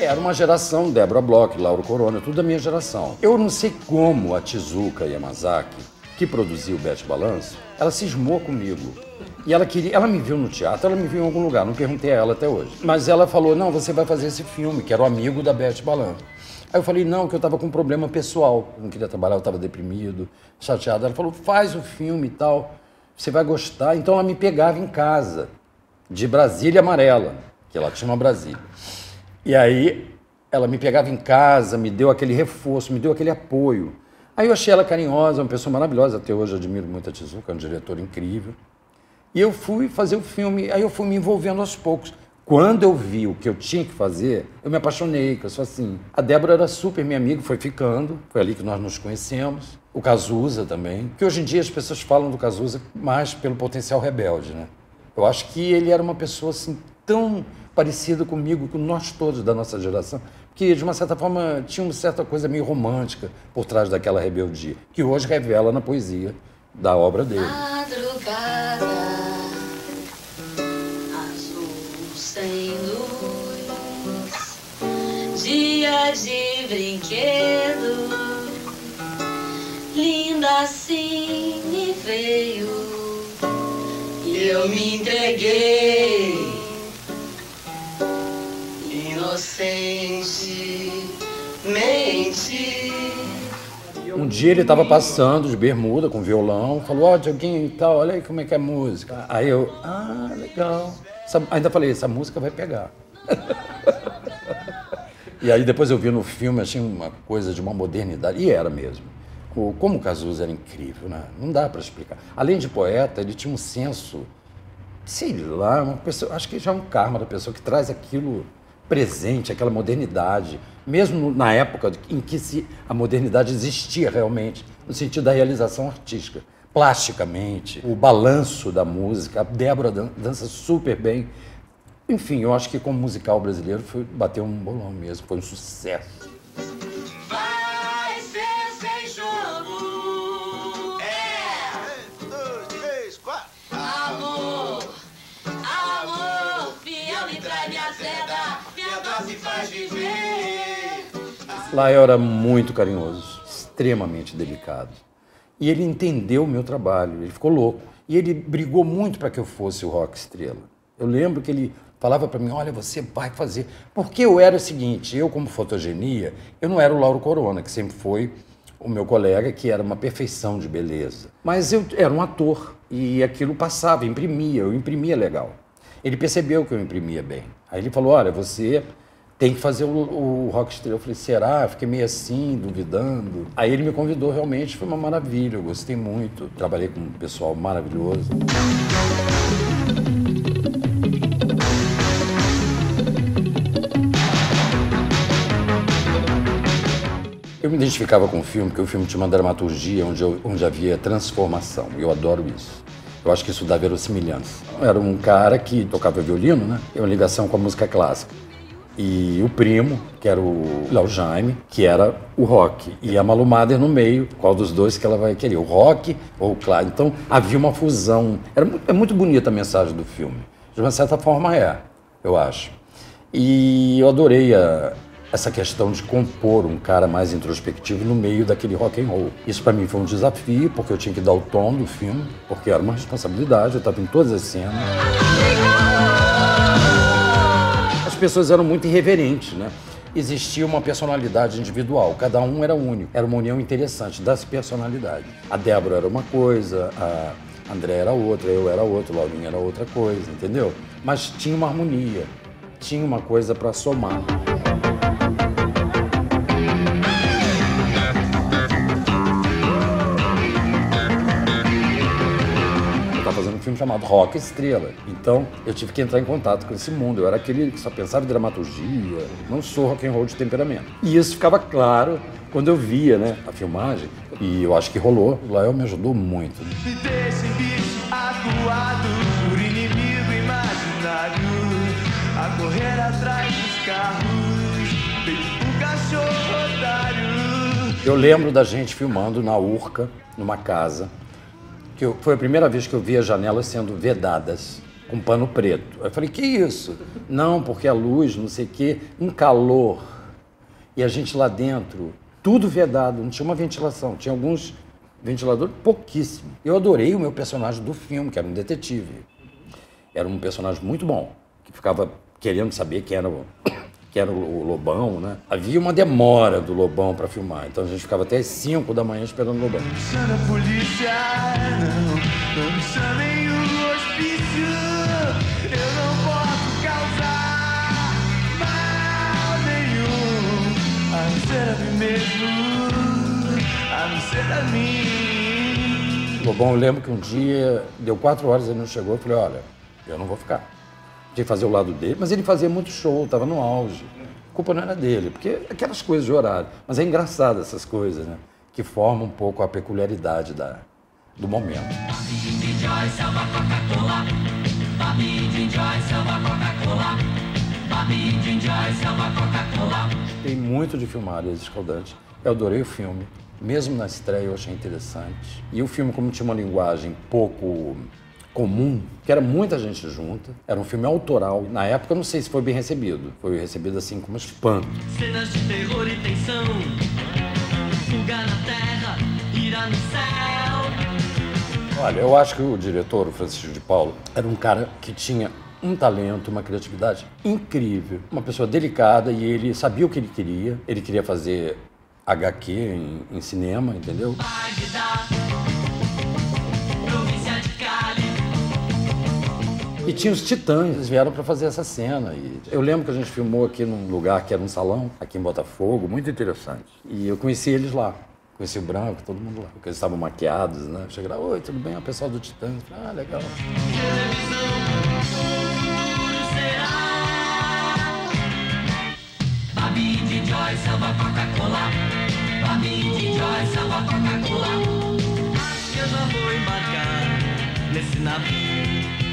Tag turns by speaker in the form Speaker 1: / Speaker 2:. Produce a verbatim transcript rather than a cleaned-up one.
Speaker 1: era uma geração, Débora Bloch, Lauro Corona, tudo da minha geração. Eu não sei como a Tezuka Yamazaki, que produziu o Bete Balanço, ela cismou comigo. E ela queria, ela me viu no teatro, ela me viu em algum lugar, não perguntei a ela até hoje. Mas ela falou, não, você vai fazer esse filme, que era o amigo da Bete Balanço. Aí eu falei, não, que eu estava com um problema pessoal, eu não queria trabalhar, eu estava deprimido, chateado. Ela falou, faz o filme e tal, você vai gostar. Então ela me pegava em casa, de Brasília Amarela, que ela tinha uma Brasília. E aí ela me pegava em casa, me deu aquele reforço, me deu aquele apoio. Aí eu achei ela carinhosa, uma pessoa maravilhosa, até hoje eu admiro muito a Tezuka, é um diretor incrível. E eu fui fazer o filme, aí eu fui me envolvendo aos poucos. Quando eu vi o que eu tinha que fazer, eu me apaixonei, que eu sou assim. A Débora era super minha amiga, foi ficando, foi ali que nós nos conhecemos. O Cazuza também, que hoje em dia as pessoas falam do Cazuza mais pelo potencial rebelde, né? Eu acho que ele era uma pessoa assim tão parecida comigo, com nós todos da nossa geração, que de uma certa forma tinha uma certa coisa meio romântica por trás daquela rebeldia, que hoje revela na poesia da obra dele.
Speaker 2: Madrugada, azul sem luz, dia de brinquedo, linda assim me veio, e eu me entreguei. Inocentemente.
Speaker 1: Um dia ele estava passando de bermuda com violão, falou, ó, oh, Dioguinho e tal, olha aí como é que é a música. Aí eu, ah, legal. Essa, ainda falei, essa música vai pegar. E aí depois eu vi no filme, achei uma coisa de uma modernidade, e era mesmo. O, como o Cazuza era incrível, né? Não dá para explicar. Além de poeta, ele tinha um senso, sei lá, uma pessoa, acho que já é um karma da pessoa que traz aquilo presente, aquela modernidade, mesmo na época em que se, a modernidade existia realmente, no sentido da realização artística, plasticamente, o balanço da música, a Débora dança super bem. Enfim, eu acho que como musical brasileiro foi, bateu um bolão mesmo, foi um sucesso.
Speaker 2: Vai ser sem jogo. É.
Speaker 3: Um, dois, três, quatro.
Speaker 2: Amor, amor, fiel me traz minha seda, minha dose faz viver.
Speaker 1: Lá eu era muito carinhoso, extremamente delicado. E ele entendeu o meu trabalho, ele ficou louco. E ele brigou muito para que eu fosse o rock estrela. Eu lembro que ele falava para mim, olha, você vai fazer. Porque eu era o seguinte, eu como fotogenia, eu não era o Lauro Corona, que sempre foi o meu colega, que era uma perfeição de beleza. Mas eu era um ator, e aquilo passava, imprimia, eu imprimia legal. Ele percebeu que eu imprimia bem. Aí ele falou, olha, você tem que fazer o, o rock estrela. Eu falei, será? Eu fiquei meio assim, duvidando. Aí ele me convidou, realmente, foi uma maravilha, eu gostei muito. Trabalhei com um pessoal maravilhoso. Eu me identificava com o filme, porque o filme tinha uma dramaturgia onde, eu, onde havia transformação. Eu adoro isso. Eu acho que isso dá verossimilhança. Era um cara que tocava violino, né? Tem uma ligação com a música clássica. E o primo, que era o Léo Jaime, que era o rock. E a Malu Mader no meio, qual dos dois que ela vai querer, o rock ou o clássico. Então havia uma fusão. Era muito, é muito bonita a mensagem do filme. De uma certa forma é, eu acho. E eu adorei a... essa questão de compor um cara mais introspectivo no meio daquele rock and roll. Isso para mim foi um desafio, porque eu tinha que dar o tom do filme, porque era uma responsabilidade, eu estava em todas as cenas. As pessoas eram muito irreverentes, né? Existia uma personalidade individual, cada um era único. Era uma união interessante das personalidades. A Débora era uma coisa, a André era outra, eu era outra, o Laurinho era outra coisa, entendeu? Mas tinha uma harmonia, tinha uma coisa para somar. Um filme chamado Rock Estrela. Então, eu tive que entrar em contato com esse mundo. Eu era aquele que só pensava em dramaturgia, não sou rock and roll de temperamento. E isso ficava claro quando eu via, né, a filmagem. E eu acho que rolou. O Lael me ajudou muito.
Speaker 3: Me deixe bicho acuado por inimigo imaginário, a correr atrás dos carros, feito um cachorro otário.
Speaker 1: Eu lembro da gente filmando na Urca, numa casa. Que eu, foi a primeira vez que eu vi as janelas sendo vedadas. com pano preto. Eu falei, que isso? Não, porque a luz, não sei o quê, um calor. E a gente lá dentro, tudo vedado, não tinha uma ventilação. Tinha alguns ventiladores, pouquíssimo. Eu adorei o meu personagem do filme, que era um detetive. Era um personagem muito bom, que ficava querendo saber quem era o, quem era o Lobão, né? Havia uma demora do Lobão para filmar, então a gente ficava até às cinco da manhã esperando o Lobão.
Speaker 3: Não me chama a polícia, não, não me chamem o hospício. Eu não posso causar mal nenhum, a não ser a mim mesmo, a não ser a mim.
Speaker 1: Lobão, eu lembro que um dia, deu quatro horas, ele não chegou, eu falei, olha, eu não vou ficar. Tinha que fazer o lado dele, mas ele fazia muito show, estava no auge. A culpa não era dele, porque aquelas coisas de horário. Mas é engraçado essas coisas, né? Que formam um pouco a peculiaridade da, do momento. Tem muito de filmar Ilha Escaldante. Eu adorei o filme. Mesmo na estreia eu achei interessante. E o filme, como tinha uma linguagem pouco comum, que era muita gente junta, era um filme autoral. Na época eu não sei se foi bem recebido. Foi recebido assim como espanto.
Speaker 4: Cenas de terror e tensão, fuga na terra, ira no céu.
Speaker 1: Olha, eu acho que o diretor, o Francisco de Paulo, era um cara que tinha um talento, uma criatividade incrível. Uma pessoa delicada e ele sabia o que ele queria. Ele queria fazer agá quê em, em cinema, entendeu? E tinha os Titãs, eles vieram para fazer essa cena. E eu lembro que a gente filmou aqui num lugar que era um salão, aqui em Botafogo, muito interessante. E eu conheci eles lá. Conheci o Branco, todo mundo lá. Porque eles estavam maquiados, né? Eu cheguei lá, oi, tudo bem? É o pessoal do Titãs. Eu falei, ah, legal.
Speaker 4: Babi de Joy, samba Coca-Cola. Babi de Joy, samba Coca-Cola. Acho que eu já vou embarcar nesse navio.